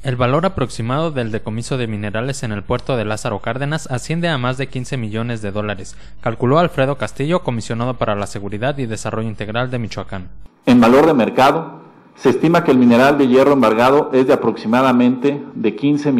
El valor aproximado del decomiso de minerales en el puerto de Lázaro Cárdenas asciende a más de 15 millones de dólares, calculó Alfredo Castillo, comisionado para la Seguridad y Desarrollo Integral de Michoacán. En valor de mercado, se estima que el mineral de hierro embargado es de aproximadamente de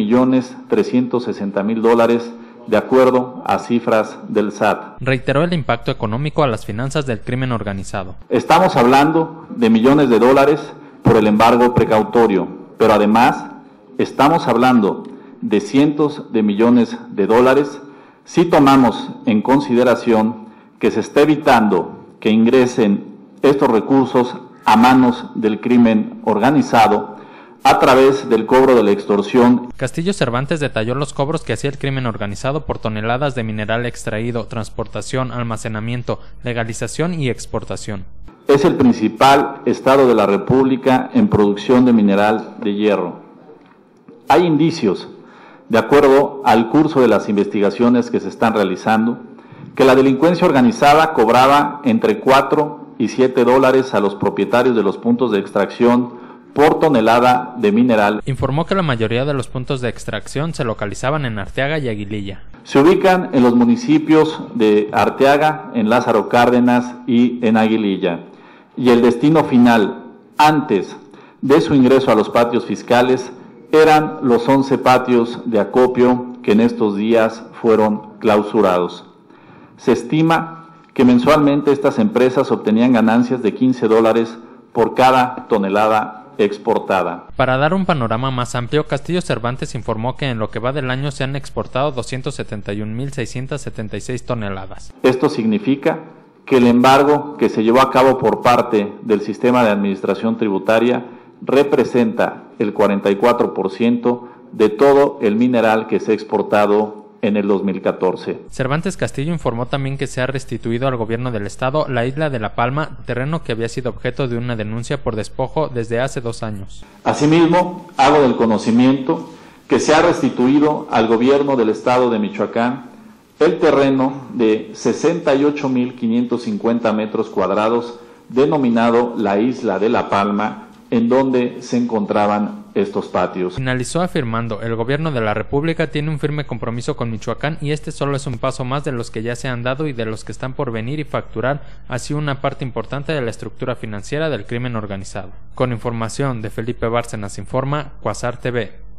15.360.000 dólares, de acuerdo a cifras del SAT. Reiteró el impacto económico a las finanzas del crimen organizado. Estamos hablando de millones de dólares por el embargo precautorio, pero además estamos hablando de cientos de millones de dólares si tomamos en consideración que se está evitando que ingresen estos recursos a manos del crimen organizado a través del cobro de la extorsión. Castillo Cervantes detalló los cobros que hacía el crimen organizado por toneladas de mineral extraído, transportación, almacenamiento, legalización y exportación. Es el principal estado de la República en producción de mineral de hierro. Hay indicios, de acuerdo al curso de las investigaciones que se están realizando, que la delincuencia organizada cobraba entre 4 y 7 dólares a los propietarios de los puntos de extracción por tonelada de mineral. Informó que la mayoría de los puntos de extracción se localizaban en Arteaga y Aguililla. Se ubican en los municipios de Arteaga, en Lázaro Cárdenas y en Aguililla. Y el destino final, antes de su ingreso a los patios fiscales, eran los 11 patios de acopio que en estos días fueron clausurados. Se estima que mensualmente estas empresas obtenían ganancias de 15 dólares por cada tonelada exportada. Para dar un panorama más amplio, Castillo Cervantes informó que en lo que va del año se han exportado 271.676 toneladas. Esto significa que el embargo que se llevó a cabo por parte del sistema de administración tributaria representa el 44% de todo el mineral que se ha exportado en el 2014. Cervantes Castillo informó también que se ha restituido al gobierno del estado la isla de La Palma, terreno que había sido objeto de una denuncia por despojo desde hace 2 años. Asimismo, hago del conocimiento que se ha restituido al gobierno del estado de Michoacán el terreno de 68.550 metros cuadrados denominado la isla de La Palma, en donde se encontraban estos patios. Finalizó afirmando: el gobierno de la República tiene un firme compromiso con Michoacán y este solo es un paso más de los que ya se han dado y de los que están por venir y facturar así una parte importante de la estructura financiera del crimen organizado. Con información de Felipe Bárcenas informa Quasar TV.